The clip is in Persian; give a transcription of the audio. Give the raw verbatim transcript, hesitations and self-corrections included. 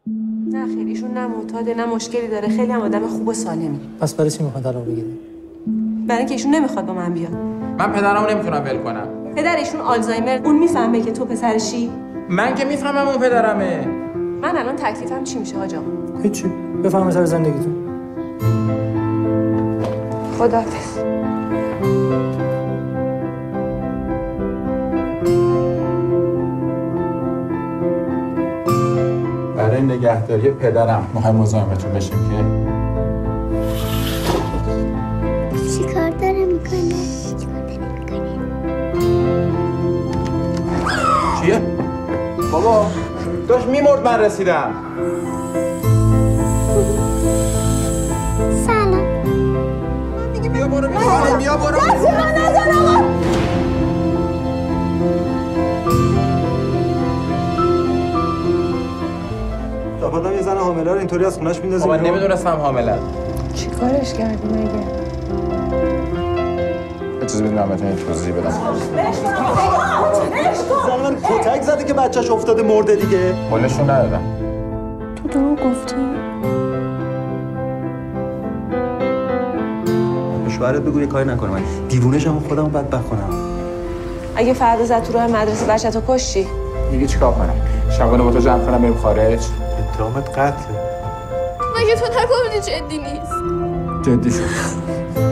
نه خیلی ایشون نه معتاده نه مشکلی داره، خیلی هم آدم خوب و سالمی. پس برای چی میخواد طلاق بگیره؟ برای اینکه ایشون نمیخواد با من بیاد. من پدرمو نمیتونم ول کنم. پدر ایشون آلزایمر، اون میفهمه که تو پسرشی؟ من که میفهمم اون پدرمه. من الان تکلیفم چی میشه حاج آقا؟ هیچی، بفهم سر زندگیتون. خداحافظ. برای نگهداری پدرم مهم مزاحمتون بشیم که چی کار داره میکنه؟ چی کار داره میکنه؟ چیه؟ بابا داشت میمرد من رسیدم. سلام. میگه بیا برو بیا بیا برو. آدم یه زن حامله رو اینطوری از خونش میندازه. من نمیدونستم حامله. چی کارش کردی مگه؟ اجازه بدید من بهتون یه توضیح بدم. زن من کتک زده که بچه‌ش افتاده مرده دیگه. قولشون ندادم. تو دروغ گفتی؟ به شوهرت بگو یه کاری نکنه، من دیوونه‌شم خودمو بدبخت کنم. اگه فردا زد تو راه مدرسه بچه‌تو کشتی؟ دیگه چیکار کنم؟ شبانه با تو جمع کنم بریم خارج؟ اتهامت قتله. مگه تو نگفتی جدی نیست؟ جدی شد.